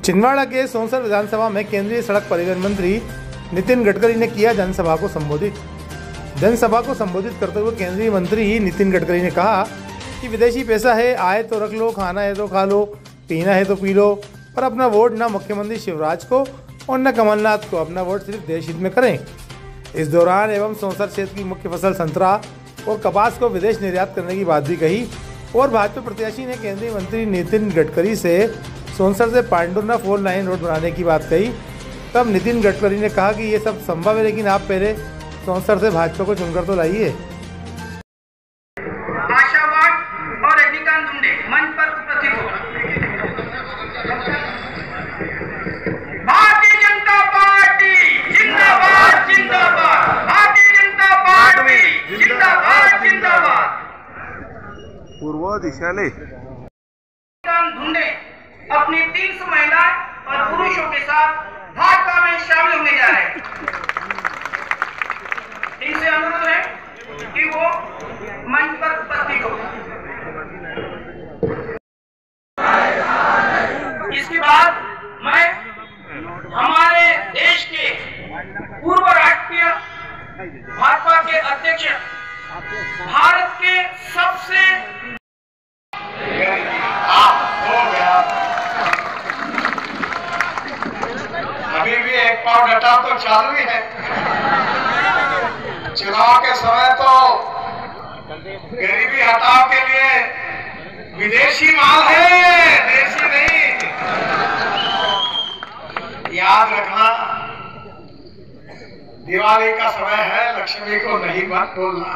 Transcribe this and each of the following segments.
छिंदवाड़ा के सोनसर विधानसभा में केंद्रीय सड़क परिवहन मंत्री नितिन गडकरी ने किया जनसभा को संबोधित। जनसभा को संबोधित करते हुए केंद्रीय मंत्री नितिन गडकरी ने कहा कि विदेशी पैसा है, आए तो रख लो, खाना है तो खा लो, पीना है तो पी लो, पर अपना वोट न मुख्यमंत्री शिवराज को और न कमलनाथ को, अपना वोट सिर्फ देश हित में करें। इस दौरान एवं सोनसर क्षेत्र की मुख्य फसल संतरा और कपास को विदेश निर्यात करने की बात भी कही और भाजपा प्रत्याशी ने केंद्रीय मंत्री नितिन गडकरी से सोनसर से पांडुरना 4 लाइन रोड बनाने की बात कही। तब नितिन गडकरी ने कहा कि ये सब संभव है, लेकिन आप पहले सोनसर से भाजपा को चुनकर तो लाइए। आशावाद और रजनीकांत दुंडे मंच पर उपस्थित हो। भारतीय जनता पार्टी जिंदाबाद जिंदाबाद, भारतीय जनता पार्टी जिंदाबाद जिंदाबाद। पूर्व दिशाले दुंडे अपनी 300 महिला और पुरुषों के साथ भाजपा में शामिल होने जा रहे हैं। इनसे अनुरोध है कि वो मंच पर उपस्थित हो। इसके बाद मैं हमारे देश के पूर्व राष्ट्रीय भाजपा के अध्यक्ष, भारत के सबसे अभी भी एक पाव डटा तो चालू ही है। चुनाव के समय तो गरीबी हटाव के लिए विदेशी माल है, देशी नहीं। याद रखना, दिवाली का समय है, लक्ष्मी को नहीं मत बोलना।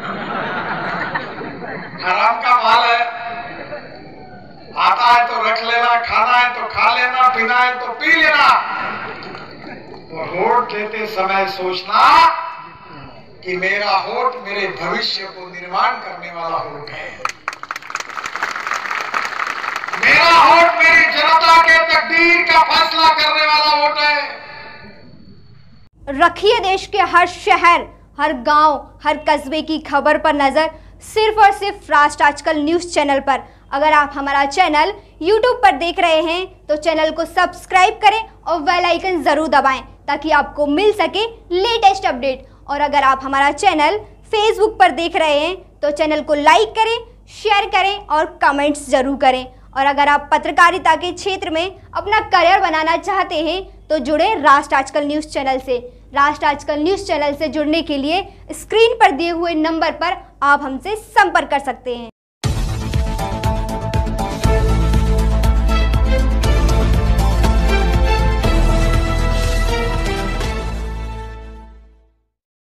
हराम का माल है, आता है तो रख लेना, खाना है तो खा लेना, पीना है तो पी लेना। तो वोट देते समय सोचना कि मेरा वोट मेरे भविष्य को निर्माण करने वाला वोट है। मेरा वोट मेरी जनता के तकदीर का फैसला करने वाला वोट है। रखिए देश के हर शहर, हर गांव, हर कस्बे की खबर पर नजर, सिर्फ और सिर्फ राष्ट्र आजकल न्यूज चैनल पर। अगर आप हमारा चैनल YouTube पर देख रहे हैं तो चैनल को सब्सक्राइब करें और बेल आइकन जरूर दबाएं ताकि आपको मिल सके लेटेस्ट अपडेट। और अगर आप हमारा चैनल Facebook पर देख रहे हैं तो चैनल को लाइक करें, शेयर करें और कमेंट्स जरूर करें। और अगर आप पत्रकारिता के क्षेत्र में अपना करियर बनाना चाहते हैं तो जुड़े राष्ट्र आजकल न्यूज़ चैनल से। राष्ट्र आजकल न्यूज़ चैनल से जुड़ने के लिए स्क्रीन पर दिए हुए नंबर पर आप हमसे संपर्क कर सकते हैं।